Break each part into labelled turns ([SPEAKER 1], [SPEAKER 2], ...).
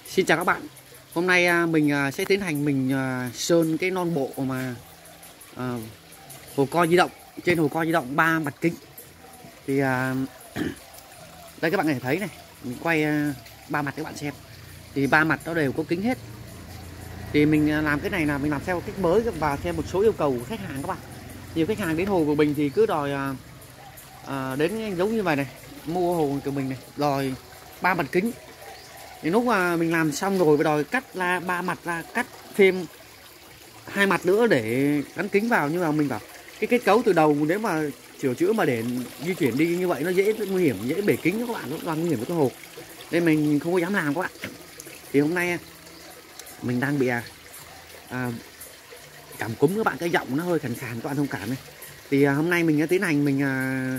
[SPEAKER 1] Xin chào các bạn. Hôm nay mình sẽ tiến hành mình sơn cái non bộ mà hồ coi di động, trên hồ coi di động 3 mặt kính. Thì đây các bạn có thể thấy này, mình quay 3 mặt các bạn xem. Thì 3 mặt nó đều có kính hết. Thì mình làm cái này là mình làm theo cách mới và theo một số yêu cầu của khách hàng các bạn. Nhiều khách hàng đến hồ của mình thì cứ đòi đến giống như vậy này, mua hồ của mình này, đòi 3 mặt kính. Thì lúc mà mình làm xong rồi mới đòi cắt ra 3 mặt ra, cắt thêm 2 mặt nữa để gắn kính vào, nhưng mà mình bảo cái kết cấu từ đầu nếu mà sửa chữa mà để di chuyển đi như vậy nó dễ nguy hiểm, dễ bể kính các bạn, nó toàn nguy hiểm với cái hồ, nên mình không có dám làm các bạn. Thì hôm nay mình đang bị cảm cúm các bạn, cái giọng nó hơi khàn khàn các bạn thông cảm này. Thì hôm nay mình đã tiến hành mình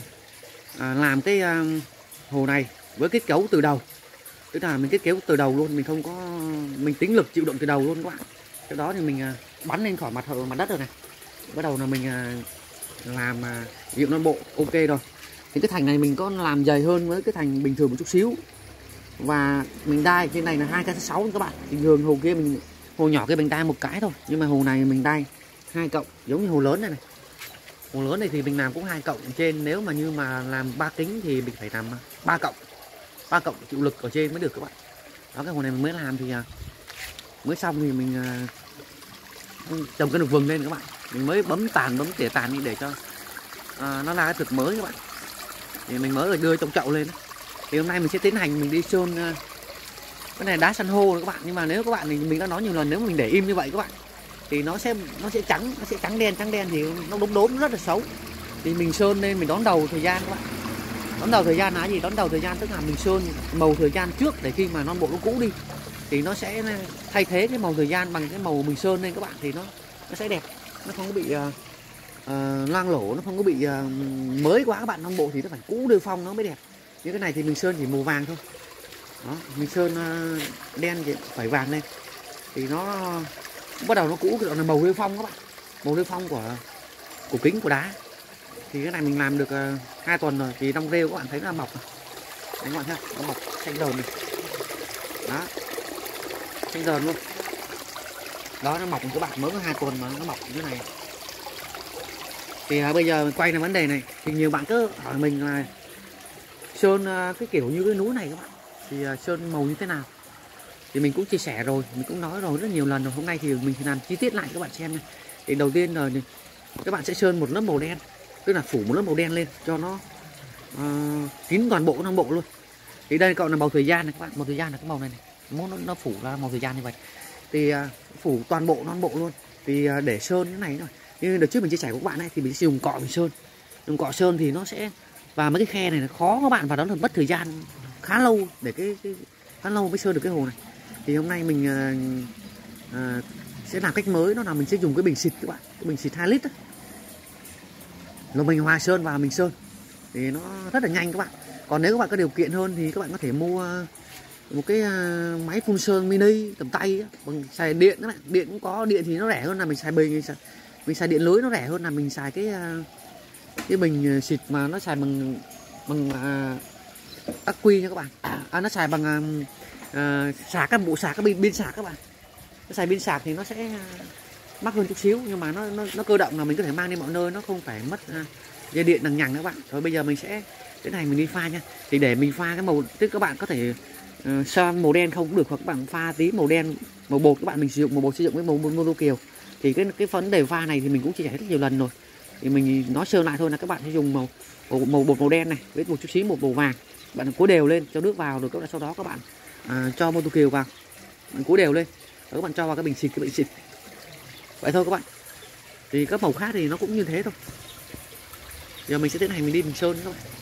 [SPEAKER 1] làm cái hồ này với kết cấu từ đầu, tức là mình thiết kế từ đầu luôn, mình không có, mình tính lực chịu đựng từ đầu luôn các bạn. Sau đó thì mình bắn lên khỏi mặt đất rồi này, bắt đầu là mình làm dịu non bộ ok rồi. Thì cái thành này mình có làm dày hơn với cái thành bình thường một chút xíu, và mình đai trên này là 2k6 các bạn. Bình thường hồ kia mình, hồ nhỏ kia mình đai một cái thôi, nhưng mà hồ này mình đai 2 cộng, giống như hồ lớn này này. Hồ lớn này thì mình làm cũng 2 cộng trên, nếu mà như mà làm 3 kính thì mình phải làm 3 cộng chịu lực ở trên mới được các bạn. Đó, cái hồ này mình mới làm thì mới xong thì mình trồng cái được vừng lên các bạn. Mình mới bấm tỉa tàn đi để cho nó ra cái thực mới các bạn. Thì mình mới đưa trong chậu lên. Thì hôm nay mình sẽ tiến hành mình đi sơn cái này đá san hô các bạn. Nhưng mà nếu các bạn thì mình đã nói nhiều lần, nếu mà mình để im như vậy các bạn thì nó sẽ trắng đen thì nó đốm rất là xấu. Thì mình sơn lên, mình đón đầu thời gian các bạn. Đón đầu thời gian là gì? Đón đầu thời gian tức là mình sơn màu thời gian trước, để khi mà non bộ nó cũ đi thì nó sẽ thay thế cái màu thời gian bằng cái màu mình sơn lên các bạn, thì nó sẽ đẹp, nó không có bị loang lổ, nó không có bị mới quá các bạn. Non bộ thì nó phải cũ đưa phong nó mới đẹp. Như cái này thì mình sơn chỉ màu vàng thôi. Đó, mình sơn đen thì phải vàng lên thì nó bắt đầu nó cũ, cái là màu rêu phong các bạn, màu rêu phong của kính của đá. Thì cái này mình làm được 2 tuần rồi thì trong rêu các bạn thấy nó mọc này. Đấy, các bạn thấy nó mọc xanh dờn này. Đó, xanh dờn luôn. Đó, nó mọc các bạn, mới có 2 tuần mà nó mọc như thế này. Thì bây giờ mình quay lại vấn đề này, thì nhiều bạn cứ hỏi mình là sơn cái kiểu như cái núi này các bạn, thì sơn màu như thế nào. Thì mình cũng chia sẻ rồi, mình cũng nói rồi rất nhiều lần rồi. Hôm nay thì mình sẽ làm chi tiết lại các bạn xem này. Thì đầu tiên là các bạn sẽ sơn một lớp màu đen, tức là phủ một lớp màu đen lên cho nó kín toàn bộ non bộ luôn. Thì đây cậu là màu thời gian này các bạn, màu thời gian là cái màu này này, nó phủ ra màu thời gian như vậy. Thì phủ toàn bộ non bộ luôn. Thì để sơn cái này rồi, như đợt trước mình chia sẻ với các bạn này, thì mình sẽ dùng cọ mình sơn. Dùng cọ sơn thì nó sẽ, và mấy cái khe này nó khó các bạn, và đó là mất thời gian khá lâu, để khá lâu mới sơn được cái hồ này. Thì hôm nay mình sẽ làm cách mới, đó là mình sẽ dùng cái bình xịt các bạn, cái bình xịt 2 lít đó. Rồi mình hòa sơn vào mình sơn thì nó rất là nhanh các bạn. Còn nếu các bạn có điều kiện hơn thì các bạn có thể mua một cái máy phun sơn mini tầm tay bằng xài điện các bạn. Điện cũng có, điện thì nó rẻ hơn là mình xài bình, mình xài điện lưới nó rẻ hơn là mình xài cái bình xịt mà nó xài bằng ắc quy nha các bạn. Nó xài bằng sạc, các bộ sạc, các pin sạc các bạn. Nó xài pin sạc thì nó sẽ mắc hơn chút xíu, nhưng mà nó cơ động là mình có thể mang đi mọi nơi, nó không phải mất dây điện lằng nhằng các bạn. Rồi bây giờ mình sẽ tiến hành mình đi pha nha. Thì để mình pha cái màu, tức các bạn có thể sơn màu đen không cũng được, hoặc các bạn pha tí màu đen, màu bột các bạn, mình sử dụng màu bột, sử dụng với màu mono kiều. Thì cái vấn đề pha này thì mình cũng chia sẻ rất nhiều lần rồi, thì mình nói sơ lại thôi, là các bạn sẽ dùng màu bột màu đen này với một chút xíu một màu vàng, bạn cố đều lên cho nước vào, rồi sau đó các bạn cho mono kiều vào, cố đều lên, rồi các bạn cho vào cái bình xịt, vậy thôi các bạn. Thì các màu khác thì nó cũng như thế thôi. Giờ mình sẽ tiến hành mình đi mình sơn các bạn.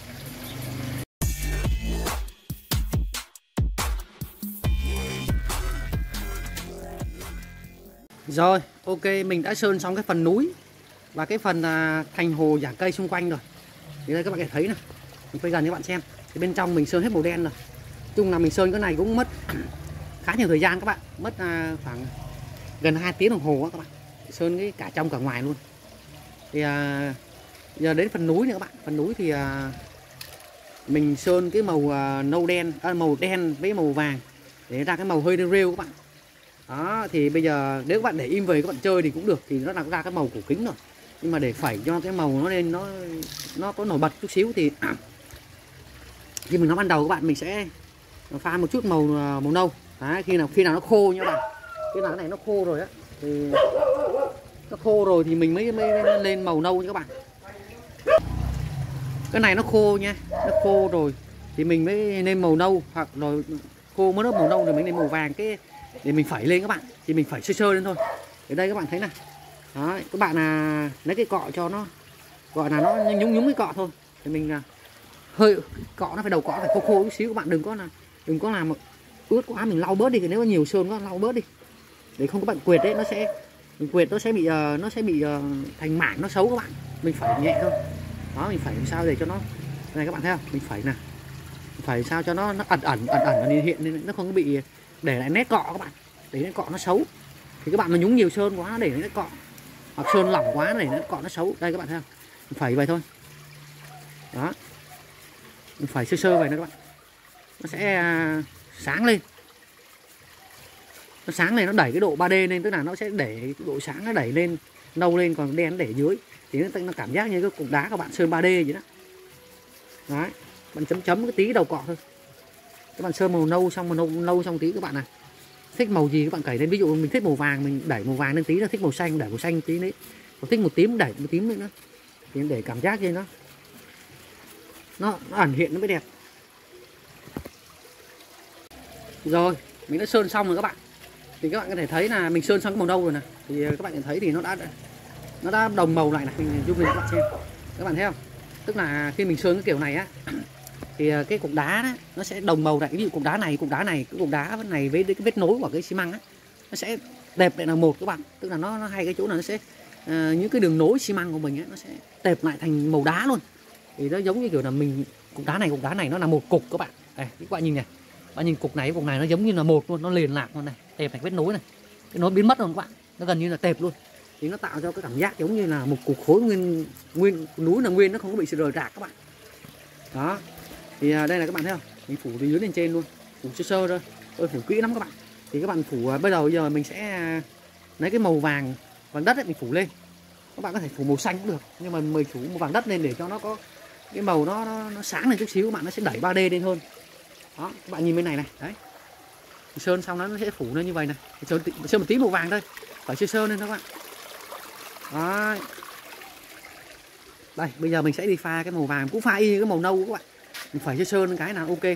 [SPEAKER 1] Rồi, ok, mình đã sơn xong cái phần núi và cái phần thành hồ giảng cây xung quanh rồi. Thì đây các bạn có thể thấy này, mình quay gần cho các bạn xem. Thì bên trong mình sơn hết màu đen rồi. Chung là mình sơn cái này cũng mất khá nhiều thời gian các bạn, mất khoảng gần 2 tiếng đồng hồ các bạn. Sơn cái cả trong cả ngoài luôn. Thì giờ đến phần núi nữa các bạn. Phần núi thì mình sơn cái màu nâu đen, màu đen với màu vàng để ra cái màu hơi rêu các bạn. Đó thì bây giờ nếu các bạn để im về các bạn chơi thì cũng được, thì nó ra cái màu cổ kính rồi. Nhưng mà để phải cho cái màu nó lên nó có nổi bật chút xíu thì khi mình nói ban đầu các bạn, mình sẽ pha một chút màu nâu. Đấy, khi nào nó khô nhá bạn, khi nào cái này nó khô rồi á, thì nó khô rồi thì mình mới lên màu nâu nha các bạn. Cái này nó khô nha, nó khô rồi thì mình mới lên màu nâu, hoặc rồi khô mới lớp màu nâu rồi mình lên màu vàng, cái để mình phẩy lên các bạn, thì mình phẩy sơ sơ lên thôi. Ở đây các bạn thấy này, đó, các bạn là lấy cái cọ cho nó gọi là nó nhúng cái cọ thôi, thì mình hơi cọ nó phải, đầu cọ phải khô khô chút xíu các bạn, đừng có làm ướt quá mình lau bớt đi, nếu mà nhiều sơn quá lau bớt đi để không có bạn quệt đấy, nó sẽ bị thành mảng, nó xấu các bạn. Mình phải nhẹ thôi. Đó, mình phải làm sao để cho nó này các bạn thấy không, mình phải là phải sao cho nó ẩn hiện nên nó không có bị để lại nét cọ các bạn, để nét cọ nó xấu. Thì các bạn mà nhúng nhiều sơn quá để nét cọ, hoặc sơn lỏng quá để nét cọ nó xấu. Đây các bạn thấy không, mình phẩy vậy thôi. Đó, mình phẩy sơ sơ vậy đó các bạn, nó sẽ sáng lên, nó sáng lên, nó đẩy cái độ 3D lên, tức là nó sẽ để độ sáng nó đẩy lên, nâu lên, còn đen nó để dưới, thì nó cảm giác như cái cục đá các bạn sơn 3D vậy đó. Đấy, bạn chấm cái tí đầu cọ thôi, các bạn sơn màu nâu xong, nâu xong tí các bạn này, thích màu gì các bạn cày lên. Ví dụ mình thích màu vàng, mình đẩy màu vàng lên tí, là thích màu xanh đẩy màu xanh tí đấy, còn thích màu tím đẩy màu tím nữa, thì để cảm giác như nó ẩn hiện nó mới đẹp. Rồi mình đã sơn xong rồi các bạn, thì các bạn có thể thấy là mình sơn xong cái màu nâu rồi nè, thì các bạn có thể thấy thì nó đã đồng màu lại này. Mình zoom lên các bạn xem, các bạn thấy không, tức là khi mình sơn cái kiểu này á thì cái cục đá đó, nó sẽ đồng màu lại. Ví dụ cục đá này cái cục đá này với cái vết nối của cái xi măng á, nó sẽ đẹp lại là một các bạn. Tức là nó hay cái chỗ là nó sẽ những cái đường nối xi măng của mình á, nó sẽ tệp lại thành màu đá luôn. Thì nó giống như kiểu là mình cục đá này nó là một cục các bạn. Đây các bạn nhìn này, bạn nhìn cục này nó giống như là một luôn, nó liền lạc luôn này, tệp thành vết nối này, cái nối biến mất rồi các bạn, nó gần như là tệp luôn. Thì nó tạo cho cái cảm giác giống như là một cục khối nguyên núi là nguyên, nó không có bị sự rời rạc các bạn. Đó, thì đây là các bạn thấy không, mình phủ từ dưới lên trên luôn, phủ sơ sơ thôi, tôi phủ kỹ lắm các bạn. Thì các bạn phủ bây giờ mình sẽ lấy cái màu vàng đất ấy, mình phủ lên. Các bạn có thể phủ màu xanh cũng được, nhưng mà mình phủ màu vàng đất lên để cho nó có cái màu nó sáng lên chút xíu các bạn, nó sẽ đẩy 3D lên hơn. Đó, các bạn nhìn bên này này, đấy, sơn xong nó sẽ phủ lên như vậy này, sơn một tí màu vàng thôi, phải sơ sơ lên các bạn. Đấy. Đây bây giờ mình sẽ đi pha cái màu vàng, cũng pha y như cái màu nâu các bạn, mình phải sơn cái nào ok.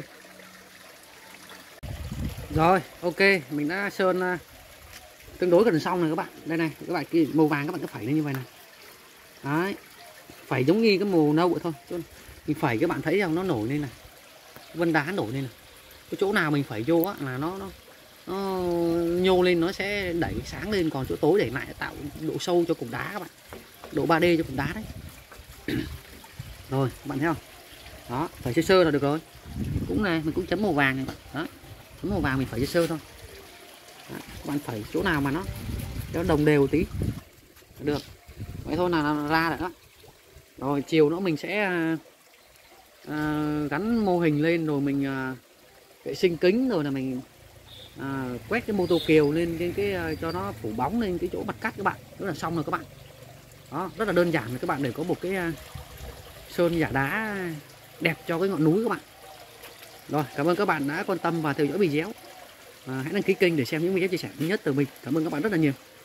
[SPEAKER 1] Rồi ok, mình đã sơn tương đối gần xong rồi các bạn. Đây này các bạn, cái màu vàng các bạn cứ phẩy lên như vậy này. Đấy, phải giống như cái màu nâu vậy thôi, mình phẩy các bạn thấy không, nó nổi lên này, vân đá nổi lên này. Cái chỗ nào mình phẩy vô á là nó nhô lên, nó sẽ đẩy sáng lên, còn chỗ tối để lại tạo độ sâu cho cục đá các bạn, độ 3D cho cục đá đấy. Rồi các bạn thấy không, đó, phải sơ sơ là được rồi. Cũng này mình cũng chấm màu vàng này bạn, đó, chấm màu vàng mình phải sơ sơ thôi. Đó, các bạn phải chỗ nào mà nó đồng đều tí được vậy thôi là ra rồi đó. Rồi chiều nữa mình sẽ gắn mô hình lên, rồi mình vệ sinh kính, rồi là mình quét cái mô tô kiều lên cái cho nó phủ bóng lên cái chỗ mặt cắt các bạn, đó là xong rồi các bạn. Đó, rất là đơn giản, các bạn để có một cái sơn giả đá đẹp cho cái ngọn núi các bạn. Rồi, cảm ơn các bạn đã quan tâm và theo dõi video. Hãy đăng ký kênh để xem những video chia sẻ mới nhất từ mình. Cảm ơn các bạn rất là nhiều.